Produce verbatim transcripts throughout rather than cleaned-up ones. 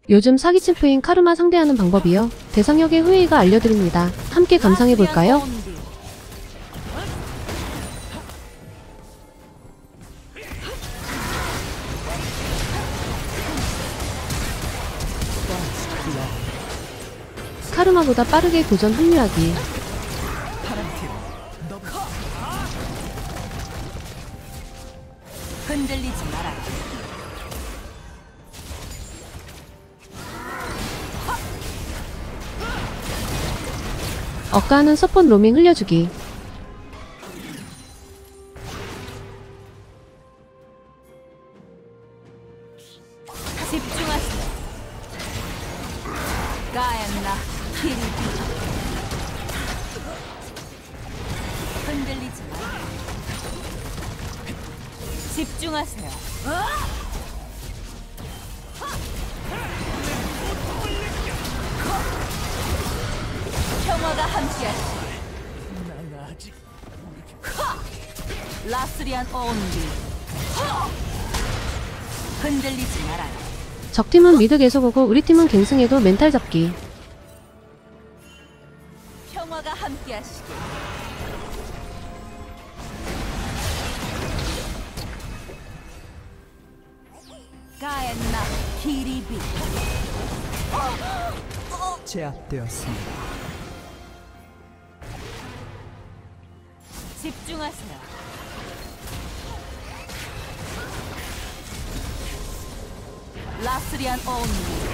요즘 사기 침프인 카르마 상대하는 방법이요. 대상역의 후웨이가 알려드립니다. 함께 감상해볼까요? 카르마보다 빠르게 교전 합류하기. 흔들리지 마라. 억가하는 서폿 로밍 흘려주기. 집중하세요. 가엔나 키리비. 흔들리지 마라. 집중하세요. 평화가 함께하시길. 라스리안 온리. 흔들리지 말아요. 적팀은 미드 계속 오고 우리 팀은 갱승해도 멘탈 잡기. 평화가 함께하시길. 가엔나 키리비. 제압되었습니다. 집중하세요. 라스리안 온리.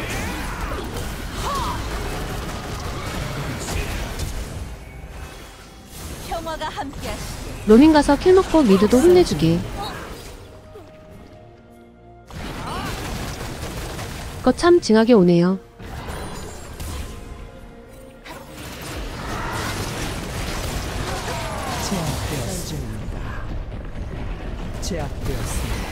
평화가 함께하시길. 로밍 가서 킬 먹고 미드도 혼내주기. 거참 징하게 오네요. 제압되었습니다. 제압되었습니다.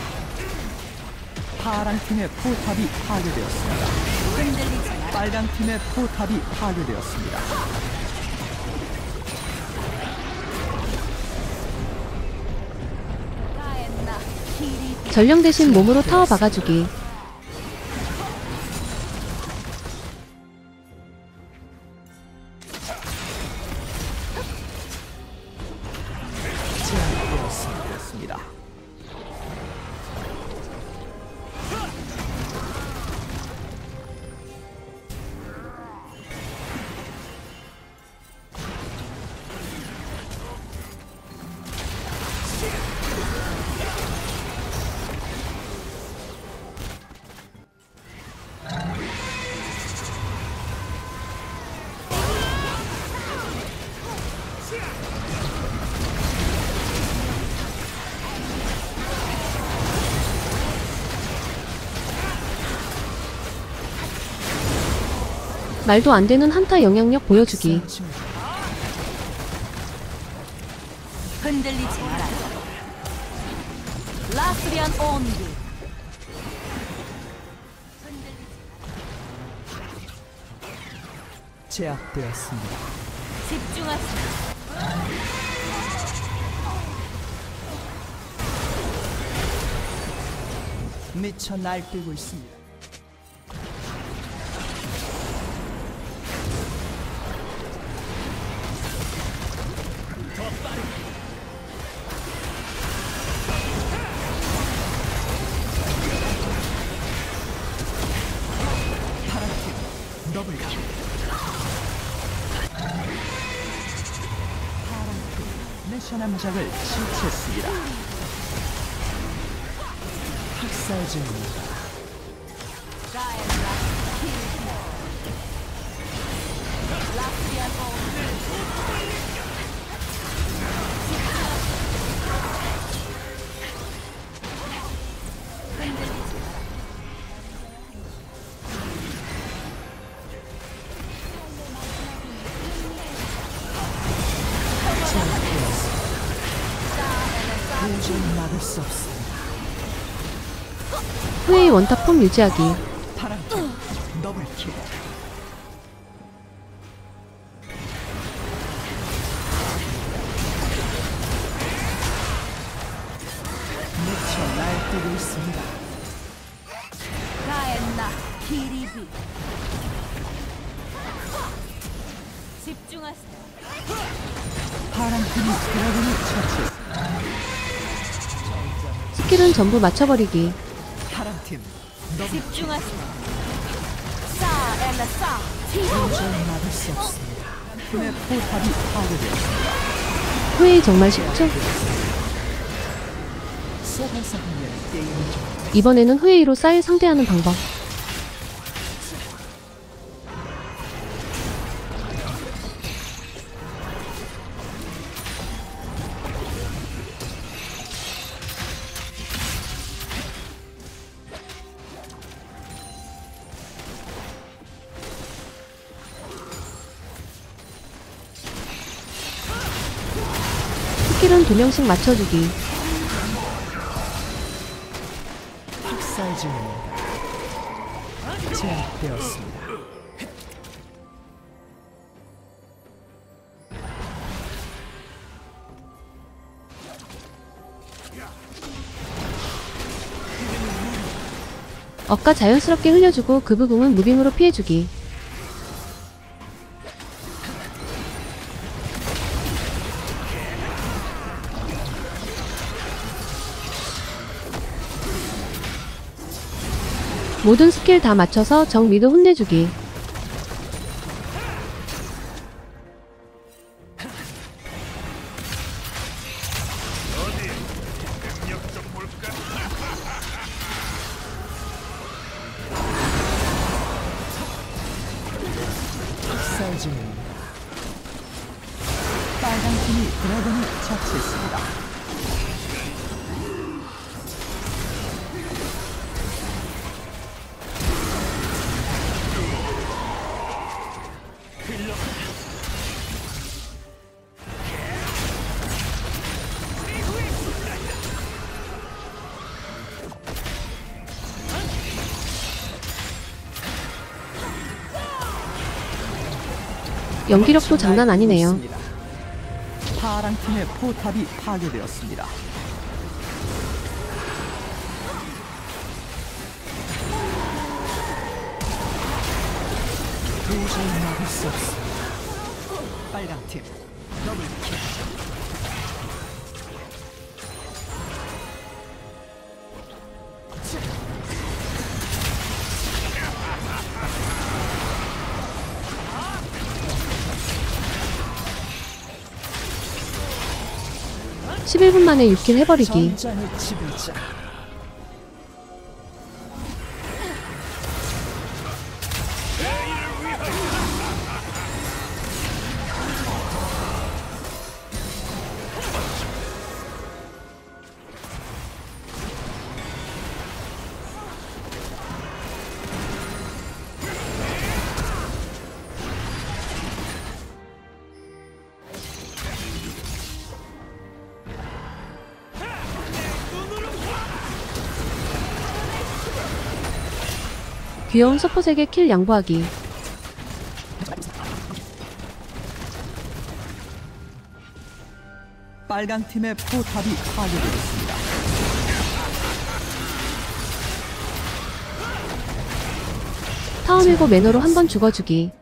파란 팀의 포탑이 파괴되었습니다. 흔들리지 마라. 빨간 팀의 포탑이 파괴되었습니다. 가엔나 키리비. 전령 대신 몸으로 타워 박아주기. 제압되었습니다. 말도 안 되는 한타 영향력 보여주기. 흔들리지 마라. 라스리안 온리. 제압되었습니다. 집중하세요. 미쳐 날뛰고 있습니다. 파란팀 더블킬. 파란팀 내셔널 무작을 실체했습니다. 학살 중입니다. 가엔나 키리비. 라스리안 온리. 흔들리지 마라. 도저히 막을 수 없습니다. 후웨이 원탑 폼 유지하기. 파란팀 더블킬. 미쳐 날뛰고 있습니다. 가엔나 비리비. 집중하세요. 파랑팀이 드래곤을 처치했습니다. 스킬은 전부 맞춰버리기. 파랑팀 더블 집중하세요. 싸 엘라 싸. 도저히 막을 수 없습니다. 팀의 포탑이 파괴되었습니다. 후웨이 정말 쉽죠? 쏟아서 하면 게임이 좀 이번에는 후웨이로 쌀 상대하는 방법. 스킬은 두 명씩 맞춰주기. 학살 중입니다. 제압되었습니다. 억까 자연스럽게 흘려주고 그 부분은 무빙으로 피해주기. 모든 스킬 다 맞춰서 정 미드 혼내주기. 학살 중입니다. 빨간 팀이 드래곤을 처치했습니다. 연기력도 장난 아니네요. 파랑 팀의 포탑이 파괴되었습니다. 도저히 막을 수 없습니다. 빨간 팀 더블킬. 십일 분 만에 육 킬 해버리기. 전장의 지배자. 귀여운 서폿에게 킬 양보하기. 빨간 팀의 포탑이 파괴되었습니다. 타워 밀고 매너로 한 번 죽어주기.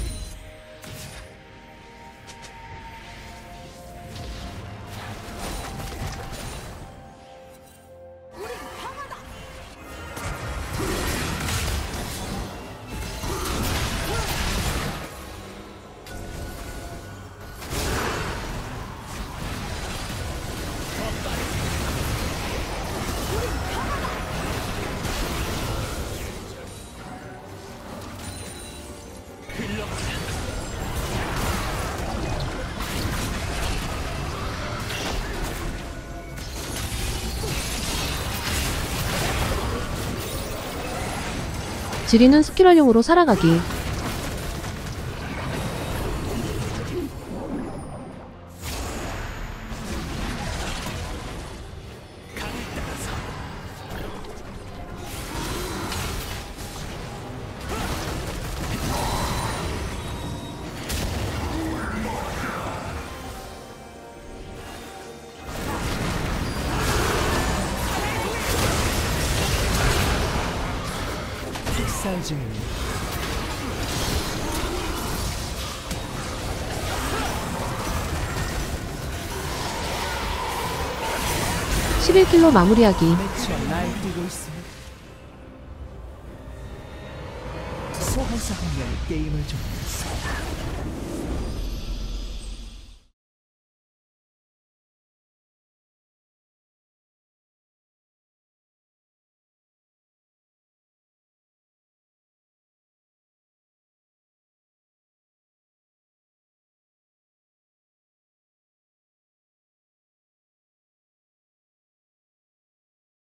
지리는 스킬 활용으로 살아가기. 식살 중입니다. 십일 킬로 마무리하기. 매치가 날뛰고 있습니다. 소환사 한 명이 게임을 종료했습니다.